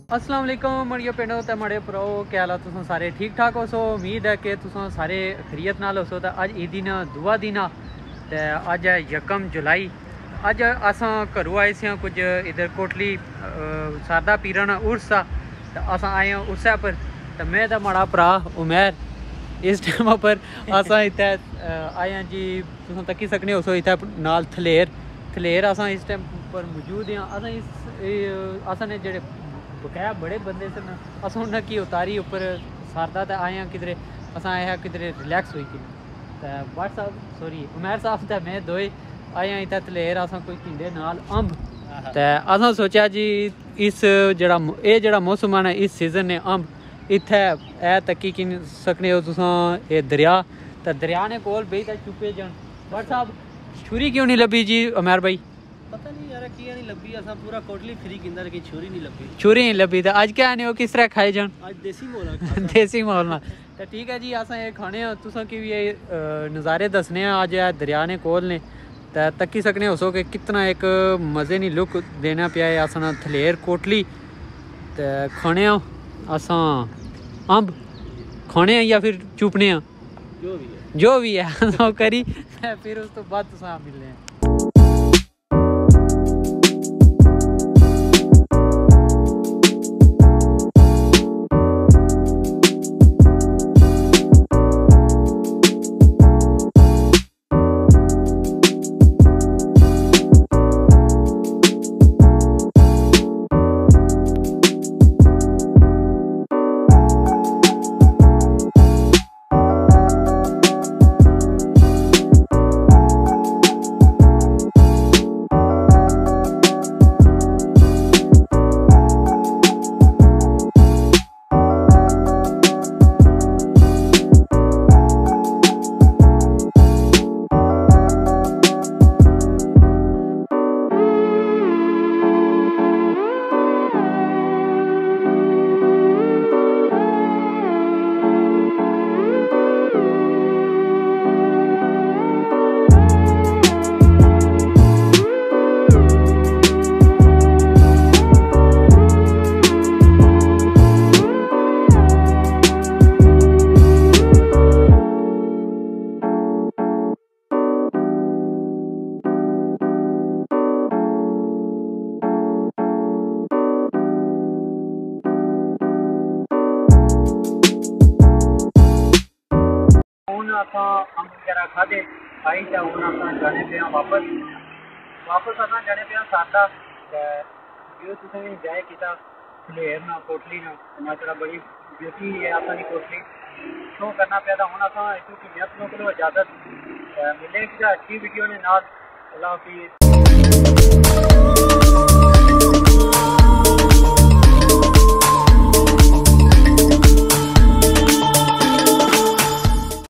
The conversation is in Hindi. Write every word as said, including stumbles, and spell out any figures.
अस्सलाम वालेकुम मड़ियो पिंडो ते मड़े भ्रो क्या हाल तुस सारे ठीक ठाक हो। सो उम्मीद है कि तुस सारे खरीयत नाल हो सो। अज ईद दिन दुआ दिन ते अज है यकम जुलाई। अज अस घरों आए से कुछ इधर कोटली सादा पीरन उर्स था तो अस आए उर्सै पर। तो मैं तो माड़ा भरा उमैर इस टाइम पर अस इत्थै आए हैं जी। तुस तक्की सकने हो सो इत्थै नाल थलेर थलेर अस इस टाइम पर मौजूद हैं। अस इस अस ने जेह्ड़े बकाया बड़े बंदे सन अस उन्हें की उतारी उपर सारदा तो आए हैं किधरे अस आए हैं किधरे रिलैक्स हुई कि बट साहब सॉरी उमैर साहब तो मैं दोए आए हैं इत्थै थलेर अस कोई टिंडे नाल अंब तो असें सोचा जी इस जेह्ड़ा एह् जेह्ड़ा मौसम है इस सीजन ने अंब इत्थै ऐ तक्की कि सकने हो तुस एह् दरिया तो दरिया ने कोल बेही ते चुप्पे जान। बट साहब छुरी क्यों नहीं लब्भी जी उमैर भाई? पता नहीं यार किया नहीं लब्भी असा पूरा कोटली फ्री किंदा लेकिन छुरी नहीं लब्भी। छुरी नहीं लब्भी तो अज क्या हो किस तरह खाए जान? आज देसी माहौल देसी माहौल ना तो ठीक है जी। अस ये खाने तुसा की भी ये नज़ारे दसने अज दरिया ने कोल ने तो तक्की सकने हो सो कि कितना एक मज़े नी लुक देना पिया है। अस थलेर कोटली तो खाने अस अंब खाने या फिर चुपने जो भी है जो भी है करी फिर उस तो बाद तुस मिलने हैं। अंब वगैरह खाधे खाई तो हूँ अस जाने पे वापस वापस अस जाने पे सादा जो तुसें इंजॉय किया थलेर ना कोटली ना माशा बड़ी ब्यूटी है अपनी कोटली शो करना पे हूँ अस इतों की को इजाजत मिले अच्छी वीडियो ने नाल अल्लाह हाफिज़।